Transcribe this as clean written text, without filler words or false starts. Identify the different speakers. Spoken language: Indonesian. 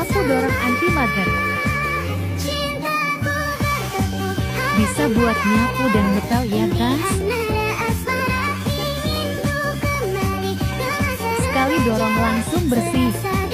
Speaker 1: Nyapu dorong anti mager. Bisa buat nyapu dan ngepel ya guys. Sekali dorong langsung bersih.